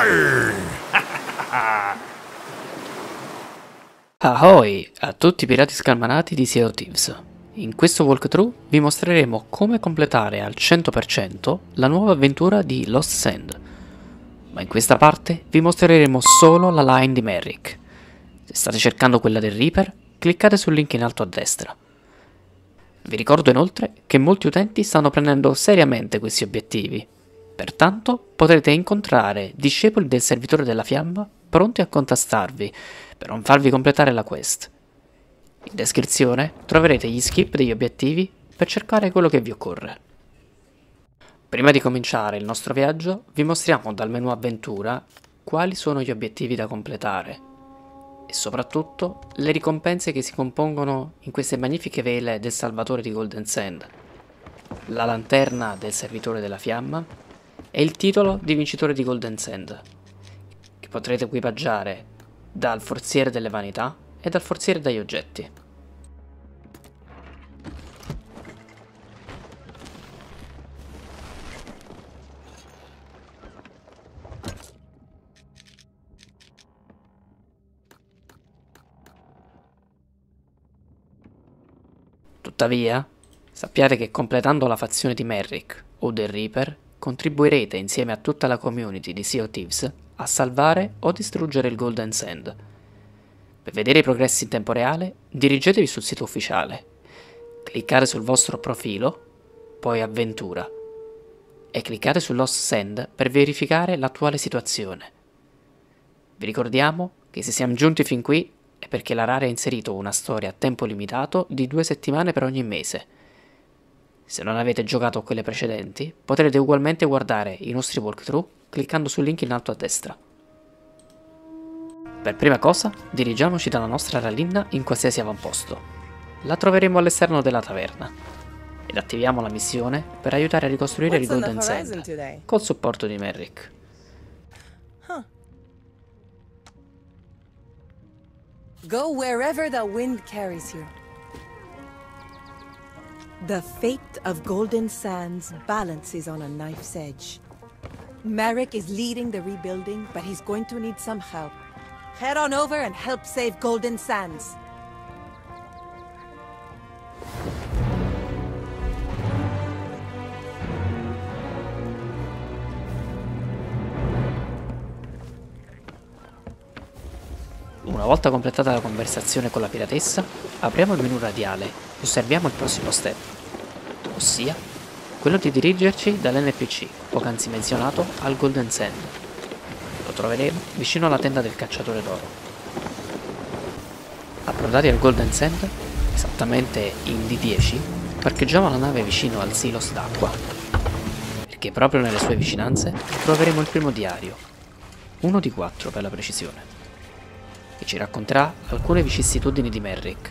Ahoy a tutti i pirati scalmanati di Sea of Thieves. In questo walkthrough vi mostreremo come completare al 100% la nuova avventura di Lost Sand. Ma in questa parte vi mostreremo solo la line di Merrick. Se state cercando quella del Reaper, cliccate sul link in alto a destra. Vi ricordo inoltre che molti utenti stanno prendendo seriamente questi obiettivi, pertanto potrete incontrare discepoli del Servitore della Fiamma pronti a contrastarvi per non farvi completare la quest. In descrizione troverete gli skip degli obiettivi per cercare quello che vi occorre. Prima di cominciare il nostro viaggio vi mostriamo dal menu avventura quali sono gli obiettivi da completare e soprattutto le ricompense che si compongono in queste magnifiche vele del Salvatore di Golden Sand, la lanterna del Servitore della Fiamma e il titolo di vincitore di Golden Sand, che potrete equipaggiare dal Forziere delle Vanità e dal Forziere degli Oggetti. Tuttavia, sappiate che completando la fazione di Merrick o del Reaper, contribuirete insieme a tutta la community di Sea of Thieves a salvare o distruggere il Golden Sand. Per vedere i progressi in tempo reale, dirigetevi sul sito ufficiale, cliccate sul vostro profilo, poi Avventura, e cliccate su Lost Sand per verificare l'attuale situazione. Vi ricordiamo che se siamo giunti fin qui è perché la Rare ha inserito una storia a tempo limitato di 2 settimane per ogni mese. Se non avete giocato a quelle precedenti, potrete ugualmente guardare i nostri walkthrough cliccando sul link in alto a destra. Per prima cosa, dirigiamoci dalla nostra Ralinna in qualsiasi avamposto. La troveremo all'esterno della taverna. Ed attiviamo la missione per aiutare a ricostruire il Golden Sand, col supporto di Merrick. Go wherever the wind carries you. The fate of Golden Sands balances on a knife's edge. Merrick is leading the rebuilding, but he's going to need some help. Head on over and help save Golden Sands. Una volta completata la conversazione con la piratessa, apriamo il menu radiale e osserviamo il prossimo step, ossia quello di dirigerci dall'NPC, poc'anzi menzionato, al Golden Sand. Lo troveremo vicino alla tenda del cacciatore d'oro. Approdati al Golden Sand, esattamente in D10, parcheggiamo la nave vicino al silos d'acqua, perché proprio nelle sue vicinanze troveremo il primo diario, uno di 4 per la precisione, che ci racconterà alcune vicissitudini di Merrick.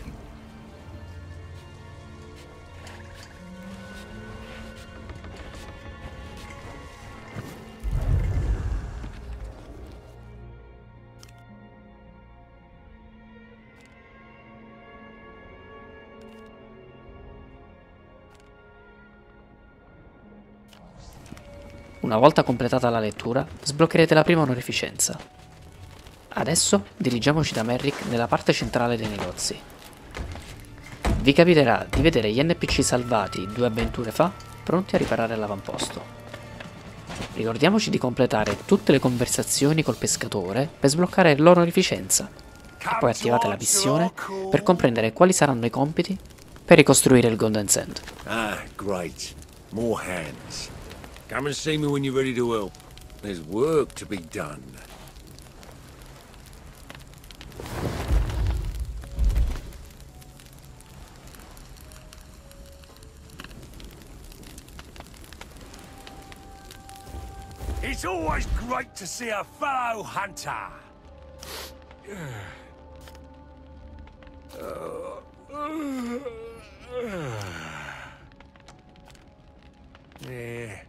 Una volta completata la lettura, sbloccherete la prima onorificenza. Adesso dirigiamoci da Merrick nella parte centrale dei negozi. Vi capiterà di vedere gli NPC salvati 2 avventure fa, pronti a riparare l'avamposto. Ricordiamoci di completare tutte le conversazioni col pescatore per sbloccare l'onorificenza, e poi attivate la missione per comprendere quali saranno i compiti per ricostruire il Golden Sand. Ah, great. More hands. Come and see me when you're ready to help. There's work to be done. It's always great to see a fellow hunter. Yeah.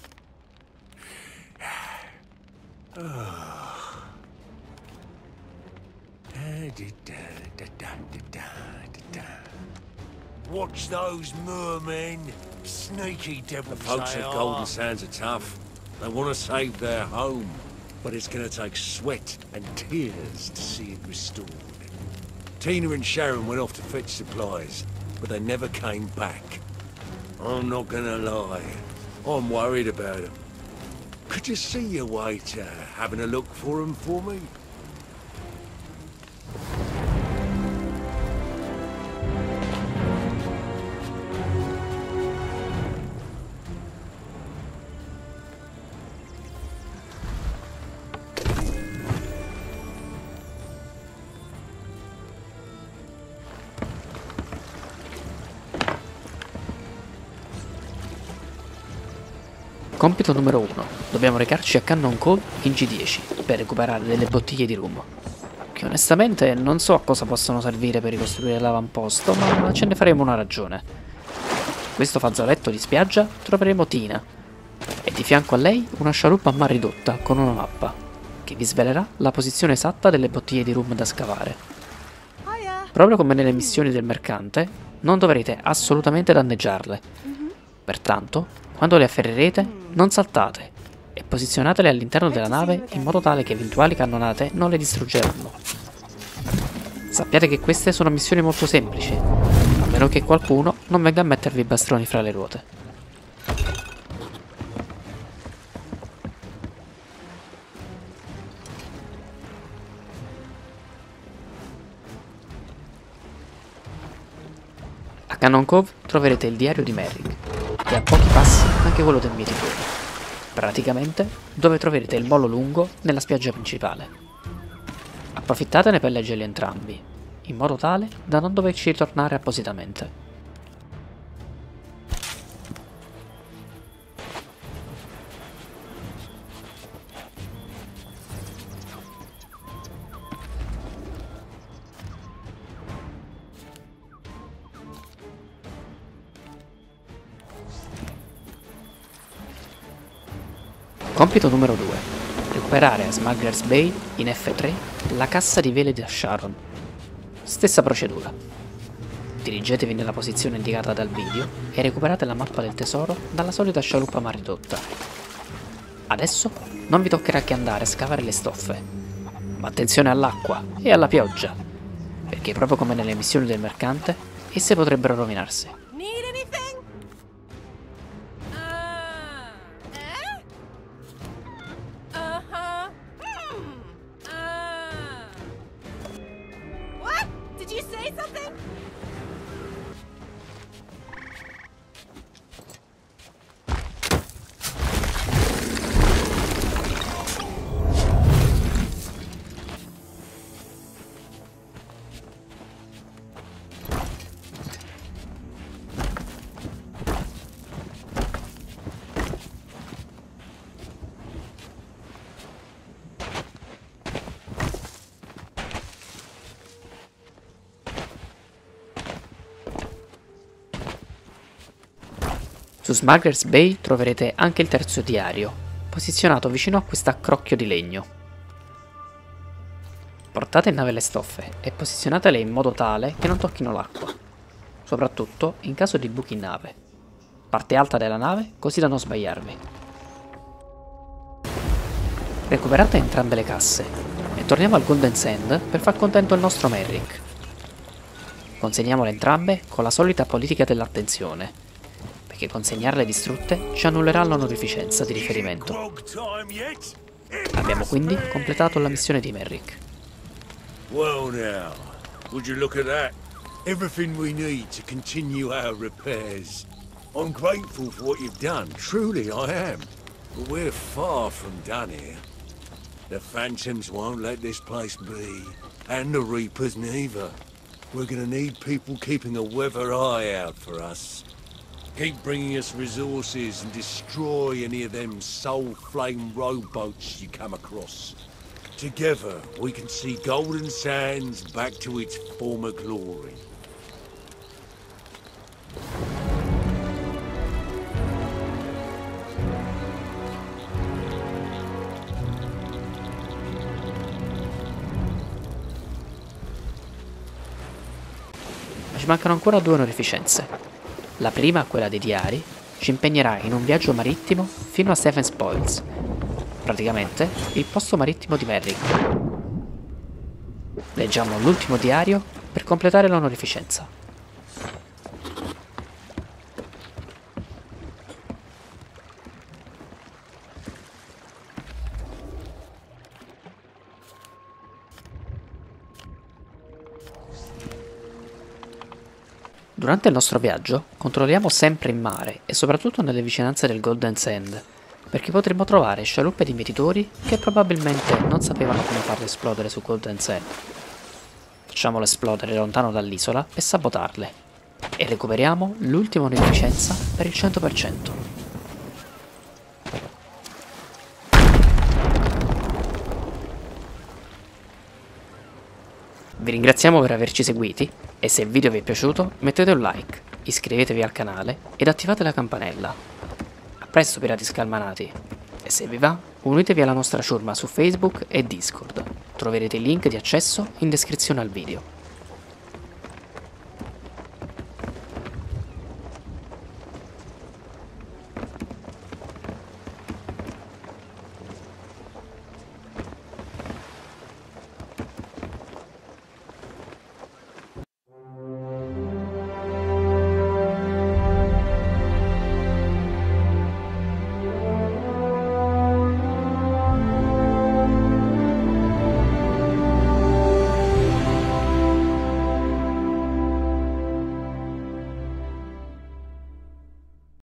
Watch those mermen. Sneaky devils. The folks of Golden Sands are tough. They want to save their home. but it's gonna take sweat and tears to see it restored. Tina and Sharon went off to fetch supplies, but they never came back. I'm not gonna lie, I'm worried about them. Could you see your way to having a look for them for me? Compito numero 1. Dobbiamo recarci a Cannon Cove in G10 per recuperare delle bottiglie di rum, che onestamente non so a cosa possono servire per ricostruire l'avamposto, ma ce ne faremo una ragione. In questo fazzoletto di spiaggia troveremo Tina, e di fianco a lei una scialuppa a mar ridotta con una mappa, che vi svelerà la posizione esatta delle bottiglie di rum da scavare. Proprio come nelle missioni del mercante, non dovrete assolutamente danneggiarle. Pertanto, quando le afferrerete, non saltate e posizionatele all'interno della nave in modo tale che eventuali cannonate non le distruggeranno. Sappiate che queste sono missioni molto semplici, a meno che qualcuno non venga a mettervi i bastoni fra le ruote. A Cannon Cove troverete il diario di Merrick, e a pochi passi anche quello del mietitore. Praticamente dove troverete il molo lungo nella spiaggia principale. Approfittatene per leggerli entrambi, in modo tale da non doverci ritornare appositamente. Compito numero 2. Recuperare a Smuggler's Bay in F3 la cassa di vele da Sharon. Stessa procedura. Dirigetevi nella posizione indicata dal video e recuperate la mappa del tesoro dalla solita scialuppa mar ridotta. Adesso non vi toccherà che andare a scavare le stoffe, ma attenzione all'acqua e alla pioggia, perché proprio come nelle missioni del mercante, esse potrebbero rovinarsi. Su Smuggler's Bay troverete anche il terzo diario, posizionato vicino a quest'accrocchio di legno. Portate in nave le stoffe e posizionatele in modo tale che non tocchino l'acqua, soprattutto in caso di buchi in nave. Parte alta della nave così da non sbagliarvi. Recuperate entrambe le casse e torniamo al Golden Sand per far contento il nostro Merrick. Consegniamole entrambe con la solita politica dell'attenzione, perché consegnarle distrutte ci annullerà l'onorificenza di riferimento. Abbiamo quindi completato la missione di Merrick. Well now, would you look at that? Everything we need to continue our repairs. I'm grateful for what you've done, truly I am. But we're far from done here. The Phantoms won't let this place be, and the Reapers neither. We're gonna need people keeping a weather eye out for us. Keep bringing us resources and destroy any of them soul flame rowboats you come across. Together, we can see Golden Sands back to its former glory. Ci mancano ancora 2 onorificenze. La prima, quella dei diari, ci impegnerà in un viaggio marittimo fino a Seven Spoils, praticamente il posto marittimo di Merrick. Leggiamo l'ultimo diario per completare l'onorificenza. Durante il nostro viaggio controlliamo sempre in mare e soprattutto nelle vicinanze del Golden Sand, perché potremmo trovare scialuppe di mietitori che probabilmente non sapevano come farle esplodere su Golden Sand. Facciamole esplodere lontano dall'isola e sabotarle, e recuperiamo l'ultima onorificenza per il 100%. Vi ringraziamo per averci seguiti e se il video vi è piaciuto mettete un like, iscrivetevi al canale ed attivate la campanella. A presto pirati scalmanati e se vi va unitevi alla nostra ciurma su Facebook e Discord, troverete i link di accesso in descrizione al video.